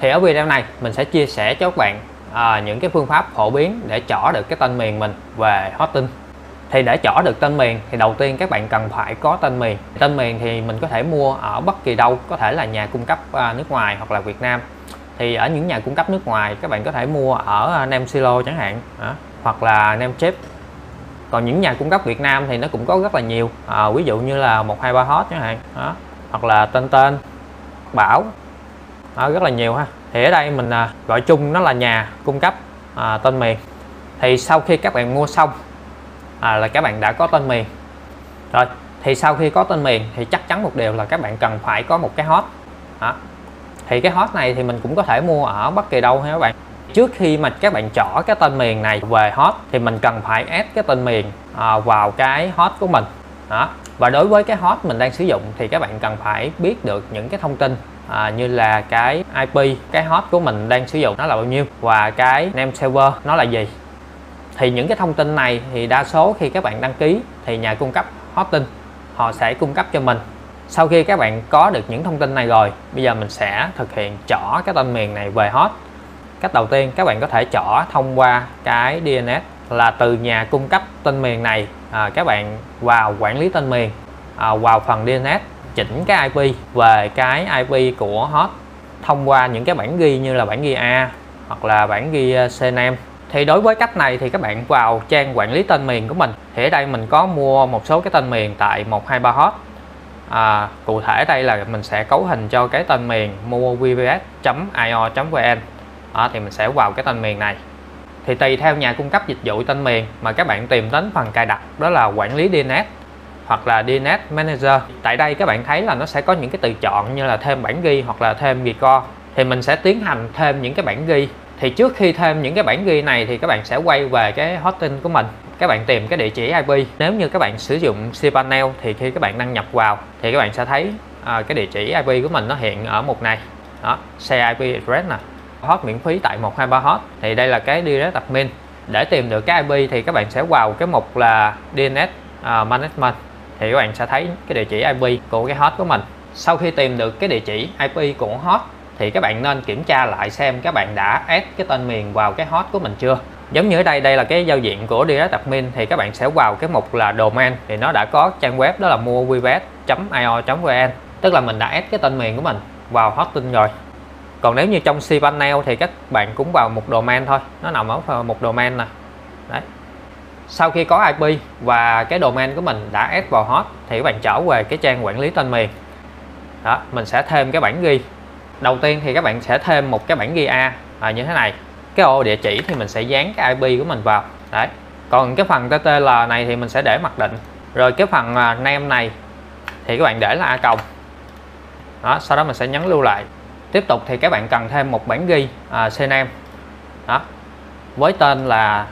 Thì ở video này mình sẽ chia sẻ cho các bạn những cái phương pháp phổ biến để chỏ được cái tên miền mình về hosting. Thì để chỏ được tên miền thì đầu tiên các bạn cần phải có tên miền. Tên miền thì mình có thể mua ở bất kỳ đâu, có thể là nhà cung cấp nước ngoài hoặc là Việt Nam. Thì ở những nhà cung cấp nước ngoài các bạn có thể mua ở Namesilo chẳng hạn, hoặc là Namecheap. Còn những nhà cung cấp Việt Nam thì nó cũng có rất là nhiều, ví dụ như là 123hot chẳng hạn, hoặc là tên Bảo, rất là nhiều ha. Thì ở đây mình gọi chung nó là nhà cung cấp tên miền. Thì sau khi các bạn mua xong là các bạn đã có tên miền rồi, thì sau khi có tên miền thì chắc chắn một điều là các bạn cần phải có một cái host. Thì cái host này thì mình cũng có thể mua ở bất kỳ đâu ha các bạn. Trước khi mà các bạn chỏ cái tên miền này về host thì mình cần phải add cái tên miền vào cái host của mình. Và đối với cái host mình đang sử dụng thì các bạn cần phải biết được những cái thông tin như là cái IP, cái host của mình đang sử dụng nó là bao nhiêu, và cái name server nó là gì. Thì những cái thông tin này thì đa số khi các bạn đăng ký thì nhà cung cấp hosting họ sẽ cung cấp cho mình. Sau khi các bạn có được những thông tin này rồi, bây giờ mình sẽ thực hiện chỏ cái tên miền này về host. Cách đầu tiên các bạn có thể chỏ thông qua cái DNS, là từ nhà cung cấp tên miền này các bạn vào quản lý tên miền, vào phần DNS chỉnh cái IP về cái IP của host thông qua những cái bản ghi như là bản ghi A hoặc là bản ghi CNAME. Thì đối với cách này thì các bạn vào trang quản lý tên miền của mình. Thì ở đây mình có mua một số cái tên miền tại 123hot. Cụ thể đây là mình sẽ cấu hình cho cái tên miền muovs.io.vn. Thì mình sẽ vào cái tên miền này. Thì tùy theo nhà cung cấp dịch vụ tên miền mà các bạn tìm đến phần cài đặt, đó là quản lý DNS hoặc là DNS Manager. Tại đây các bạn thấy là nó sẽ có những cái từ chọn như là thêm bản ghi hoặc là thêm record. Thì mình sẽ tiến hành thêm những cái bản ghi. Thì trước khi thêm những cái bản ghi này thì các bạn sẽ quay về cái hosting của mình. Các bạn tìm cái địa chỉ IP. Nếu như các bạn sử dụng cPanel thì khi các bạn đăng nhập vào thì các bạn sẽ thấy cái địa chỉ IP của mình nó hiện ở mục này. Share IP address nè. Host miễn phí tại 123hot. Thì đây là cái direct admin. Để tìm được cái IP thì các bạn sẽ vào cái mục là DNS Management. Thì các bạn sẽ thấy cái địa chỉ IP của cái host của mình. Sau khi tìm được cái địa chỉ IP của host thì các bạn nên kiểm tra lại xem các bạn đã add cái tên miền vào cái host của mình chưa. Giống như ở đây là cái giao diện của direct admin, thì các bạn sẽ vào cái mục là domain, thì nó đã có trang web đó là muovs.io.vn, tức là mình đã add cái tên miền của mình vào hosting rồi. Còn nếu như trong cPanel thì các bạn cũng vào mục domain thôi, nó nằm ở mục domain nè. Đấy. Sau khi có IP và cái domain của mình đã add vào host thì các bạn trở về cái trang quản lý tên miền. Mình sẽ thêm cái bản ghi. Đầu tiên thì các bạn sẽ thêm một cái bản ghi A như thế này. Cái ô địa chỉ thì mình sẽ dán cái IP của mình vào. Đấy. Còn cái phần TTL này thì mình sẽ để mặc định. Rồi cái phần name này thì các bạn để là A+. Sau đó mình sẽ nhấn lưu lại. Tiếp tục thì các bạn cần thêm một bản ghi CNAME với tên là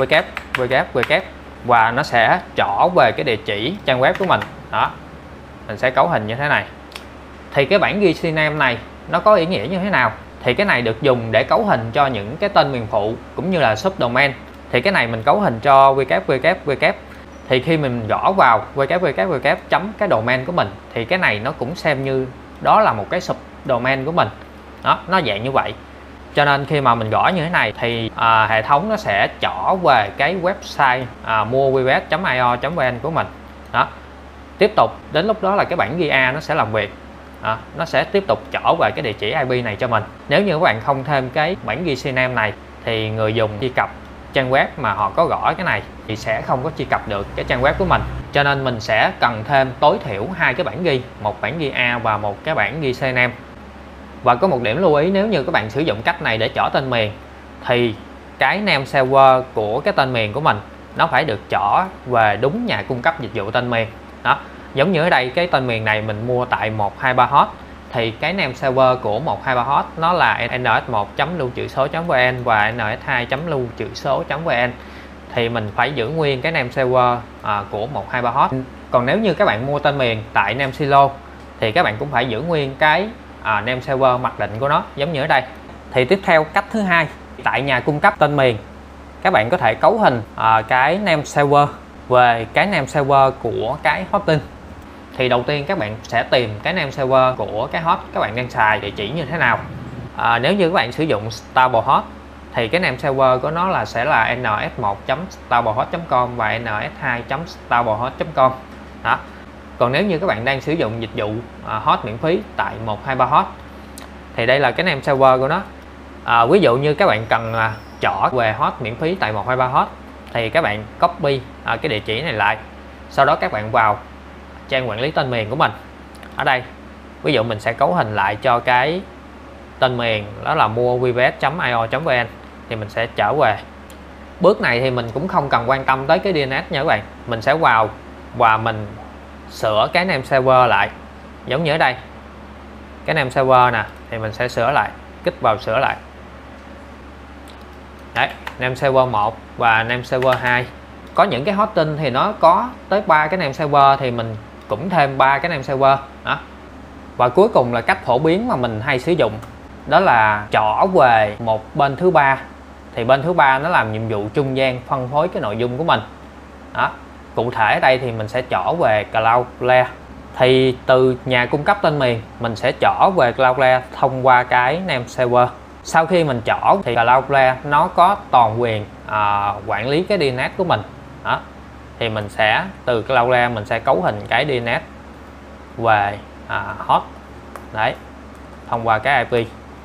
www, và nó sẽ trỏ về cái địa chỉ trang web của mình. Mình sẽ cấu hình như thế này. Thì cái bản ghi CNAME này nó có ý nghĩa như thế nào? Thì cái này được dùng để cấu hình cho những cái tên miền phụ cũng như là subdomain. Thì cái này mình cấu hình cho www. Thì khi mình gõ vào www chấm cái domain của mình thì cái này nó cũng xem như đó là một cái subdomain của mình. Nó dạng như vậy. Cho nên khi mà mình gõ như thế này thì hệ thống nó sẽ trỏ về cái website muovs.io.vn của mình. Tiếp tục đến lúc đó là cái bản ghi A nó sẽ làm việc. Nó sẽ tiếp tục trỏ về cái địa chỉ IP này cho mình. Nếu như các bạn không thêm cái bản ghi CNAME này thì người dùng truy cập trang web mà họ có gõ cái này thì sẽ không có truy cập được cái trang web của mình. Cho nên mình sẽ cần thêm tối thiểu 2 cái bản ghi, một bản ghi A và một cái bản ghi CNAME. Và có một điểm lưu ý, nếu như các bạn sử dụng cách này để chỏ tên miền thì cái name server của cái tên miền của mình nó phải được chỏ về đúng nhà cung cấp dịch vụ tên miền. Giống như ở đây cái tên miền này mình mua tại 123hot thì cái name server của 123hot nó là ns1.lưu-trữ-số.vn và ns2.lưu-trữ-số.vn. Thì mình phải giữ nguyên cái name server của 123hot. Còn nếu như các bạn mua tên miền tại Namesilo thì các bạn cũng phải giữ nguyên cái name server mặc định của nó, giống như ở đây. Thì tiếp theo cách thứ hai, tại nhà cung cấp tên miền các bạn có thể cấu hình cái name server về cái name server của cái hosting. Thì đầu tiên các bạn sẽ tìm cái name server của cái host các bạn đang xài địa chỉ như thế nào. Nếu như các bạn sử dụng StableHot thì cái name server của nó là sẽ là ns1.stableHot.com và ns2.stableHot.com đó. Còn nếu như các bạn đang sử dụng dịch vụ hot miễn phí tại 123hot thì đây là cái name server của nó. Ví dụ như các bạn cần chỏ về hot miễn phí tại 123hot thì các bạn copy cái địa chỉ này lại, sau đó các bạn vào trang quản lý tên miền của mình. Ở đây ví dụ mình sẽ cấu hình lại cho cái tên miền đó là muavps.io.vn thì mình sẽ trở về. Bước này thì mình cũng không cần quan tâm tới cái DNS nha các bạn, mình sẽ vào và mình sửa cái name server lại giống như ở đây. Cái name server nè thì mình sẽ sửa lại, kích vào sửa lại. Đấy, name server 1 và name server 2. Có những cái hosting thì nó có tới 3 cái name server thì mình cũng thêm 3 cái name server đó. Và cuối cùng là cách phổ biến mà mình hay sử dụng, đó là chỏ về một bên thứ ba. Thì bên thứ ba nó làm nhiệm vụ trung gian phân phối cái nội dung của mình đó. Cụ thể ở đây thì mình sẽ chỏ về Cloudflare. Thì từ nhà cung cấp tên miền mình sẽ chỏ về Cloudflare thông qua cái name server. Sau khi mình chỏ thì Cloudflare nó có toàn quyền quản lý cái DNS của mình đó. Thì mình sẽ từ Cloudflare mình sẽ cấu hình cái DNS về hot đấy thông qua cái IP.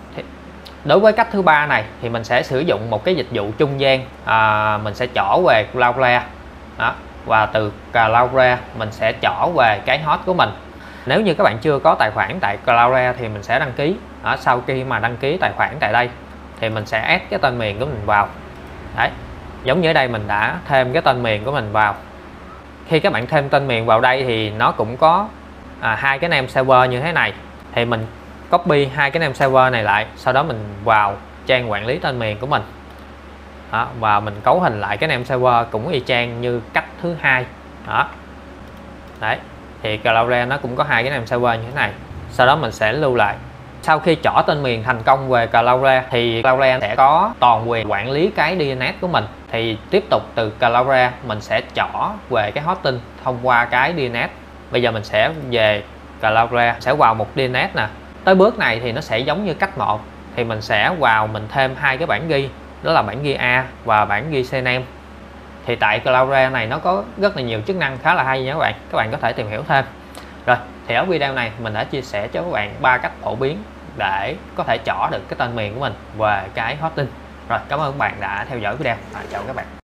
Đối với cách thứ ba này thì mình sẽ sử dụng một cái dịch vụ trung gian, mình sẽ chỏ về Cloudflare đó, và từ Cloudflare mình sẽ chỏ về cái host của mình. Nếu như các bạn chưa có tài khoản tại Cloudflare thì mình sẽ đăng ký. Sau khi mà đăng ký tài khoản tại đây thì mình sẽ add cái tên miền của mình vào. Đấy, giống như ở đây mình đã thêm cái tên miền của mình vào. Khi các bạn thêm tên miền vào đây thì nó cũng có hai cái name server như thế này. Thì mình copy hai cái name server này lại, sau đó mình vào trang quản lý tên miền của mình đó, và mình cấu hình lại cái name server cũng y chang như cách thứ hai đó. Đấy, thì Cloudflare nó cũng có hai cái name server như thế này. Sau đó mình sẽ lưu lại. Sau khi chỏ tên miền thành công về Cloudflare thì Cloudflare sẽ có toàn quyền quản lý cái DNS của mình. Thì tiếp tục từ Cloudflare mình sẽ chỏ về cái hosting thông qua cái DNS. Bây giờ mình sẽ về Cloudflare, sẽ vào một DNS nè. Tới bước này thì nó sẽ giống như cách 1, thì mình sẽ vào mình thêm hai cái bản ghi, đó là bản ghi A và bản ghi CNAME. Thì tại Cloudflare này nó có rất là nhiều chức năng khá là hay nha các bạn có thể tìm hiểu thêm. Rồi, thì ở video này mình đã chia sẻ cho các bạn 3 cách phổ biến để có thể chỏ được cái tên miền của mình về cái hosting. Rồi, cảm ơn các bạn đã theo dõi video. Chào các bạn.